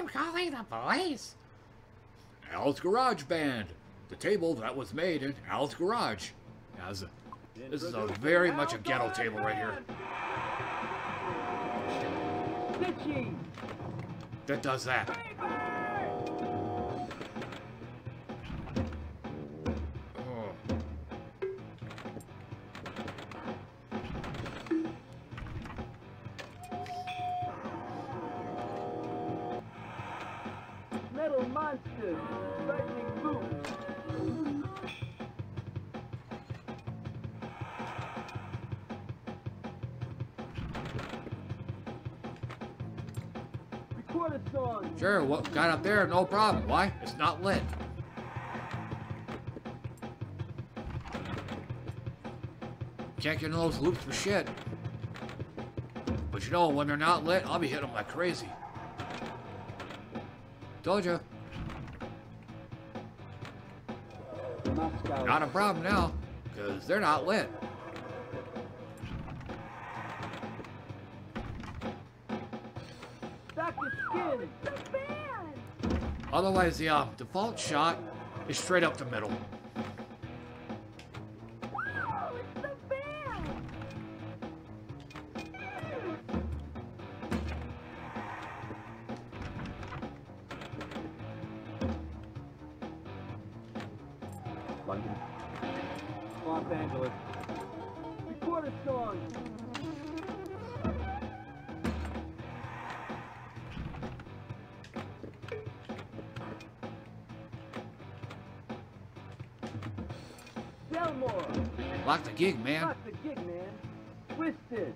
I'm calling the police. Al's Garage Band. The table that was made in Al's Garage. This is a very much a ghetto table right here. That does that. Oh. Metal monsters, lightning boots. Record a song. Sure, what got up there? No problem. Why? It's not lit. Can't get in those loops for shit. But you know, when they're not lit, I'll be hitting them like crazy. Told you. Not a problem now, because they're not lit. Dr. Skin. Otherwise, the default shot is straight up the middle. London. Los Angeles. Record a song. Delmore. Lock the gig, man. Lock the gig, man. Twisted.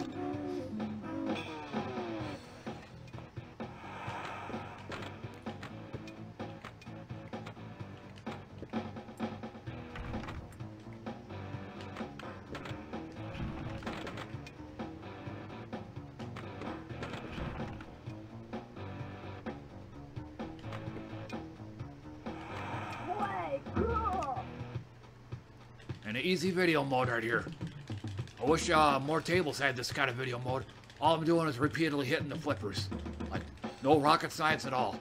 And an easy video mode right here. I wish more tables had this kind of video mode. All I'm doing is repeatedly hitting the flippers. Like, no rocket science at all.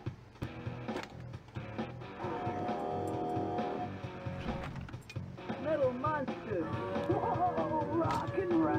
Metal monsters. Whoa, rock and roll.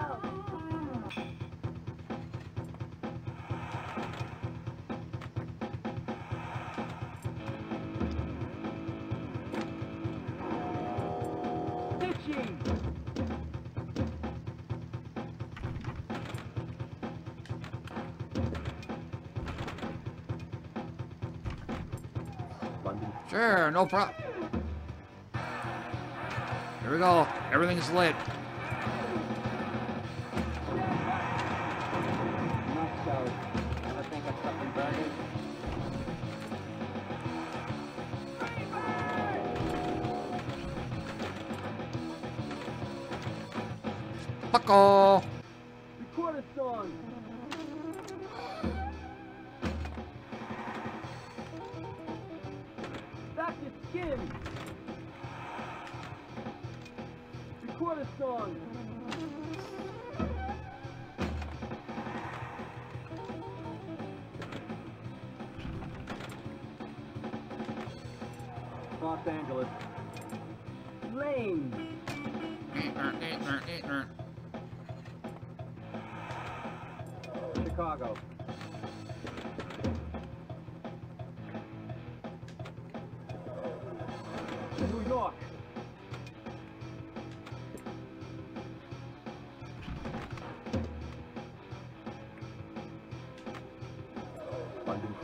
Sure, no problem. Here we go. Everything's lit. Buckle. Record a song. Dr. Skin. Record a song. Los Angeles. Lane. Chicago. New York. London.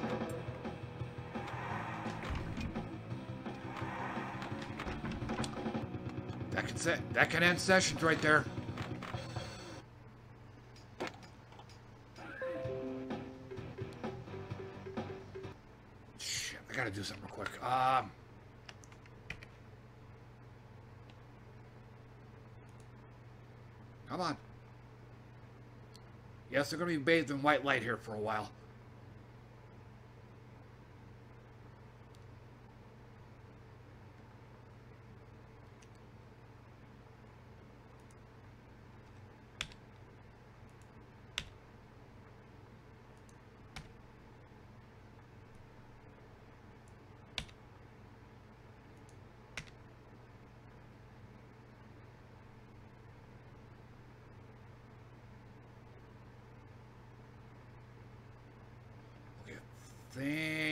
That can end sessions right there. Shit, I gotta do something real quick. Come on. Yes, they're gonna be bathed in white light here for a while.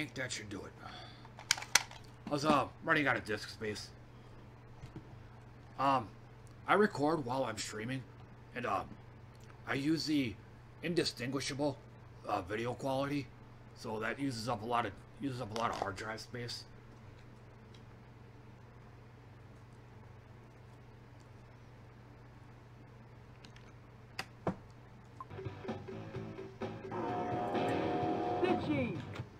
think that should do it. I was running out of disk space. I record while I'm streaming, and I use the indistinguishable video quality, so that uses up a lot of hard drive space. Stitchy!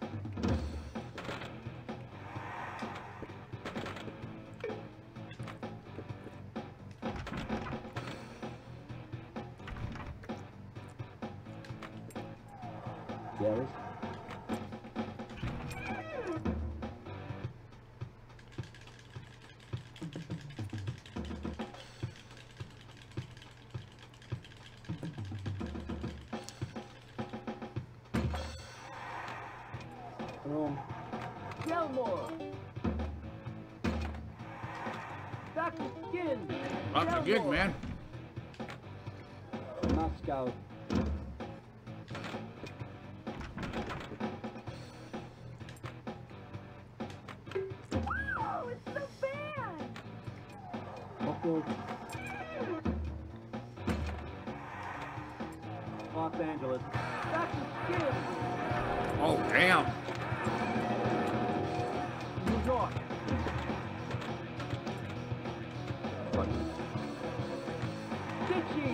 Yes. Gilmore! Dr. Skin! Up the gig, man. Moscow. Oh, it's the band! Okay. Los Angeles. Dr. Skin! Oh, damn. New York. Stitchy!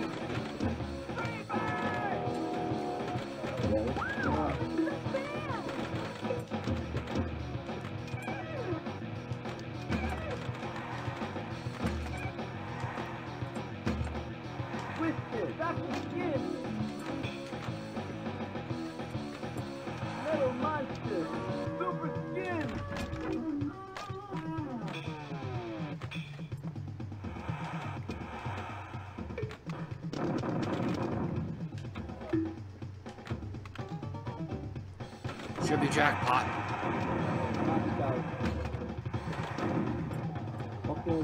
Twisted! Dr. Skin! Metal Monster! Super Skin! Should be jackpot. Moscow. Okay.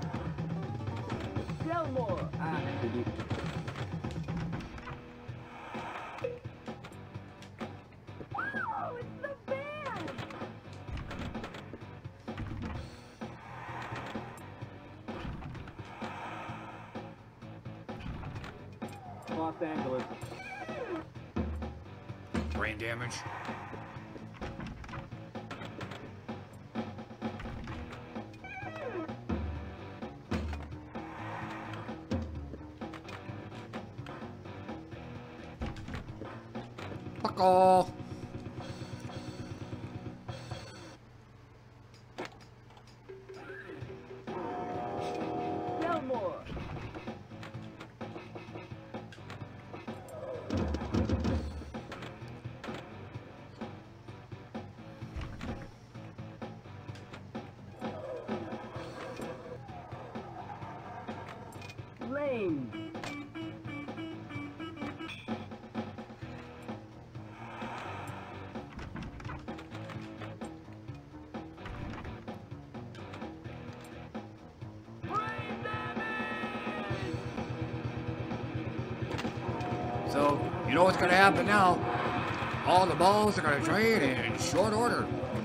Gilmore! Oh, it's the band! Los Angeles. Brain damage. Fuck all. Gilmore! Lane! So, you know what's going to happen now? All the balls are going to trade in short order.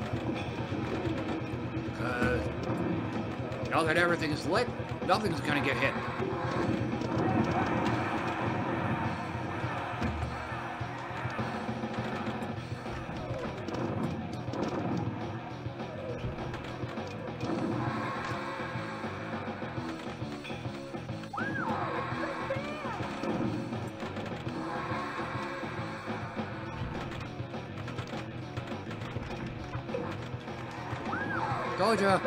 Because now that everything's lit, nothing's going to get hit. Told ya.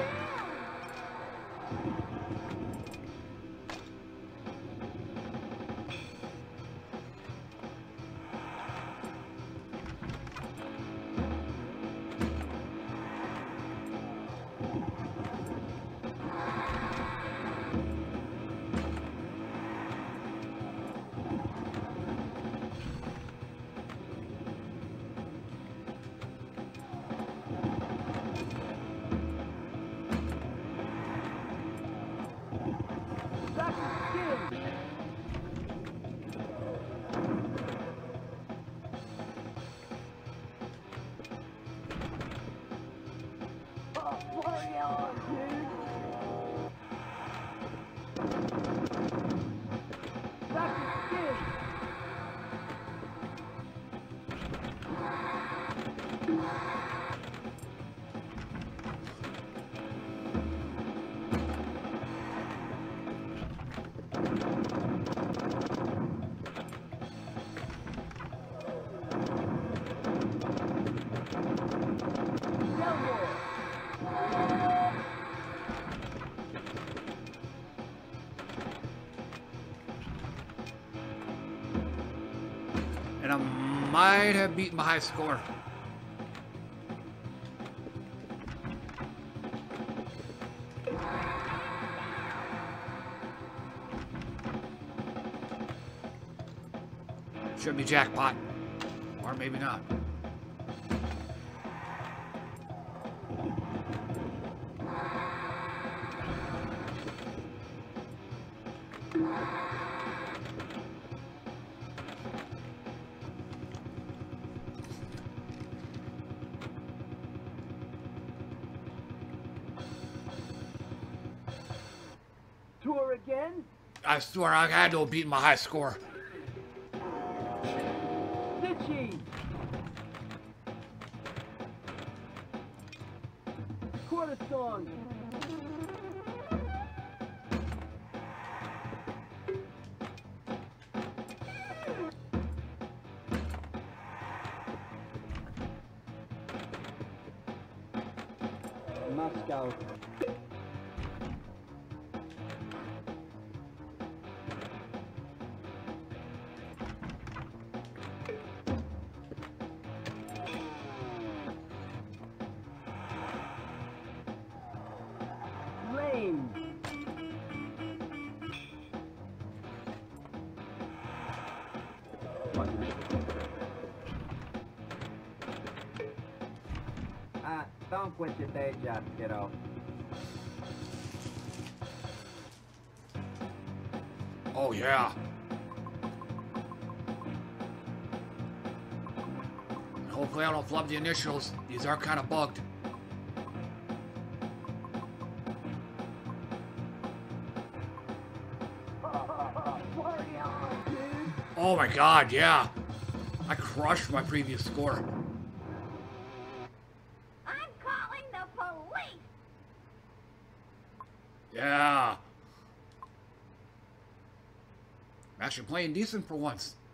And I might have beaten my high score. Should be jackpot. Or maybe not. Tour again? I swear I had to have beaten my high score. Stitchy! Quarter song! Moscow. Lame! Don't quit your day job, kiddo. Oh, yeah. Hopefully I don't flub the initials. These are kind of bugged. Party on, dude! Oh my god, yeah. I crushed my previous score. I'm calling the police! Yeah. I'm actually playing decent for once.